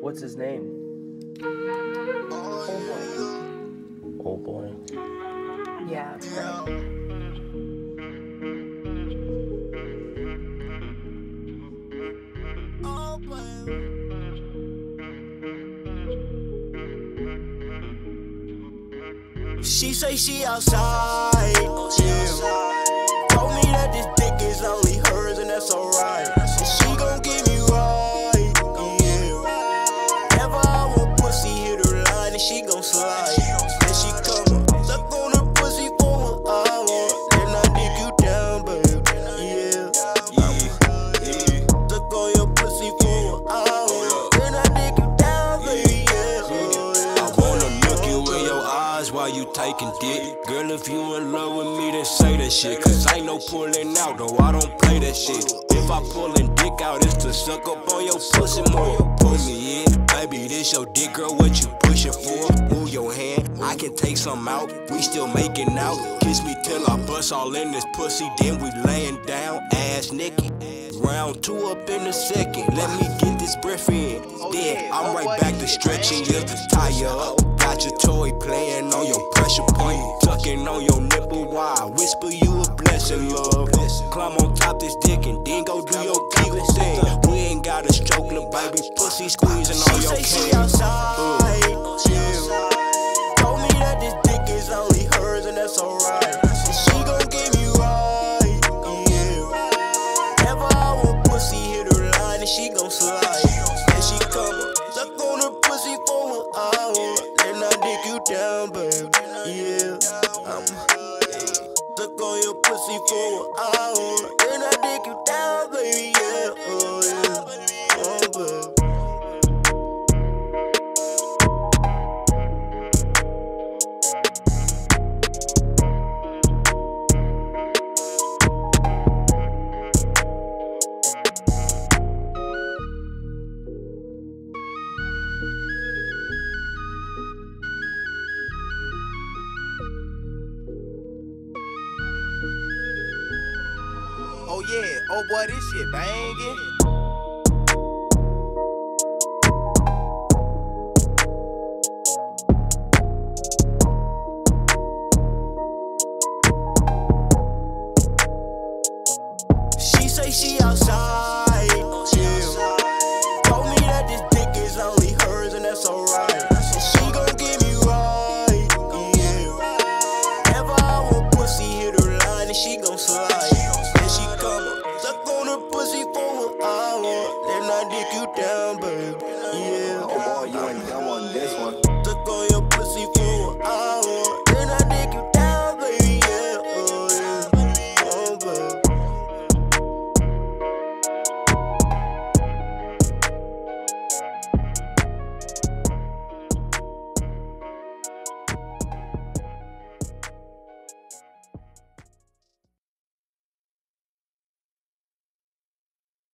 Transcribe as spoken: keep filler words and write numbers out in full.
What's his name? Old boy. Old boy. Yeah, that's right. She say she outside, yeah. Told me that this dick is only hers and that's alright. And she gon' get me right, yeah. Never I want pussy, hit her line and she gon' slide. Then she come up, suck on her pussy for an hour. Then I dick you down, babe, yeah, yeah, yeah. Suck on your pussy for an hour. Then I dick you down, baby, yeah, oh, yeah. I wanna look you in your eyes while you taking dick. Girl, if you in love with me, then say that shit. Cause I ain't no pulling out, though I don't play that shit. If I pullin' dick out, it's to suck up on your pussy more. Pull me in, baby, this your dick, girl, what you pushin' for? Move your hand, I can take some out. We still making out. Kiss me till I bust all in this pussy, then we layin' down, ass naked. Round two up in a second, let me get this breath in. Then I'm right back to stretching you, tie you up. Got your toy playing on your pressure point, tucking on your nipple while I whisper you a blessing, love. Climb on top this dick and then go do your kegel thing. We ain't got a stroke, little baby, pussy squeezing on your She outside, yeah. Told me that this dick is only hers and that's alright. And she gon' get me right, yeah. Never I want pussy, hit her line and she gon' slide. Then she come up, suck on her pussy for an hour. Then I dick you down, babe, yeah. I'm suck on your pussy for an hour. Then I dick you down, baby, yeah, oh yeah, oh babe. Oh yeah, oh boy, this shit bangin'. She say she outside, yeah. Told me that this dick is only hers and that's alright. And she gon' get me right, yeah. Never I want pussy, hit her line and she gon' slide. Then she come up, suck on her pussy for an hour. Then I dick you down, babe, yeah. Oh boy, you ain't, I want this one.